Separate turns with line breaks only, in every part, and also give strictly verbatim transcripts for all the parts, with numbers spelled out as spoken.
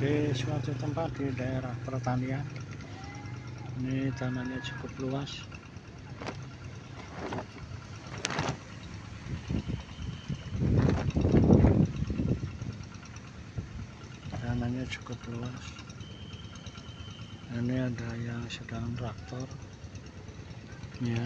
Di suatu tempat di daerah pertanian, ini tanahnya cukup luas. Tanahnya cukup luas. Ini ada yang sedang traktor, ya.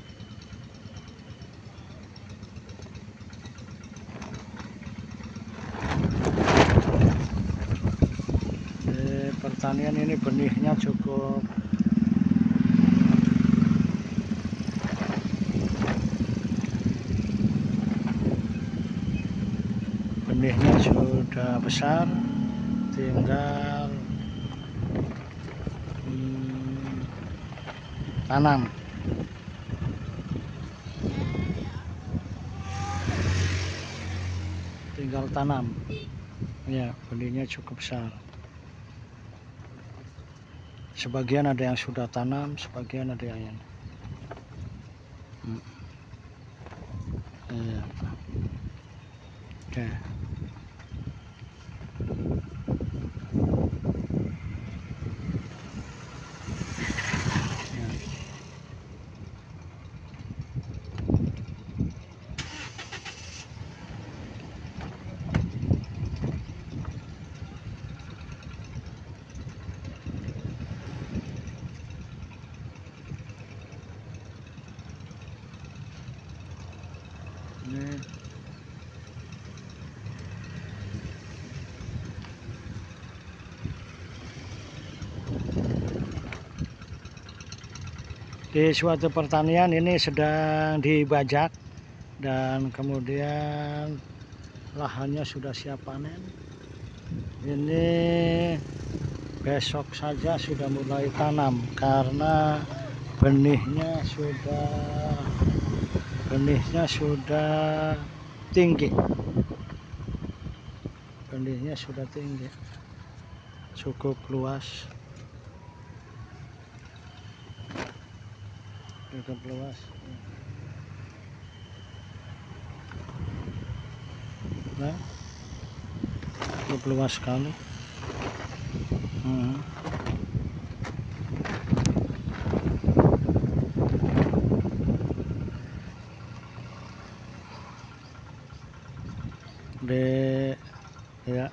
Di pertanian ini benihnya cukup benihnya sudah besar, tinggal hmm, tanam. Tinggal tanam, ya. Benihnya cukup besar. Sebagian ada yang sudah tanam, sebagian ada yang hmm. ya. Oke. Ini di suatu pertanian ini sedang dibajak dan kemudian lahannya sudah siap panen. Ini besok saja sudah mulai tanam karena benihnya sudah benihnya sudah tinggi. Benihnya sudah tinggi, cukup luas, cukup luas. Nah, cukup luas sekali. Hmm. Di ya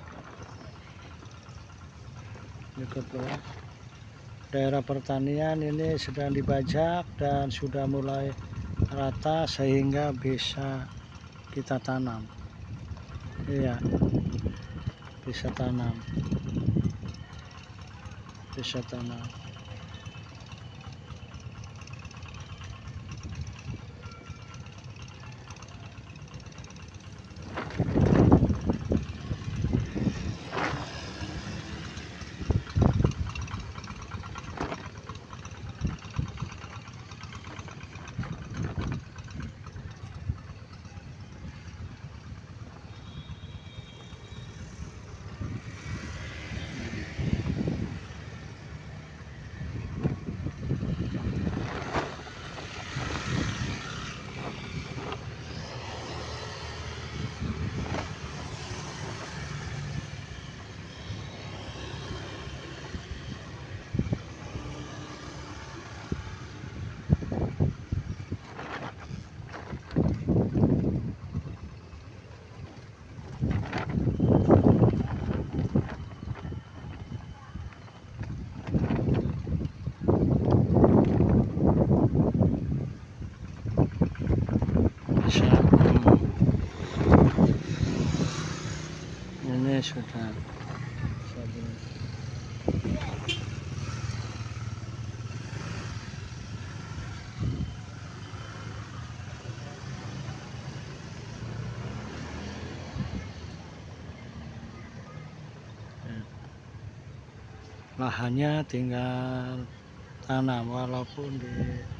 cukup luas. Daerah pertanian ini sedang dibajak dan sudah mulai rata sehingga bisa kita tanam. Iya, bisa tanam, bisa tanam. Ini sudah lahannya tinggal tanam walaupun di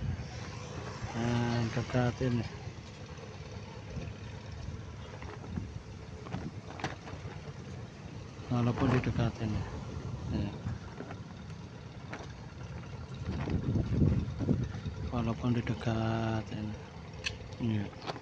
nah, dekat ini. Walaupun di dekat ini, ya. Walaupun di dekat ini, ya.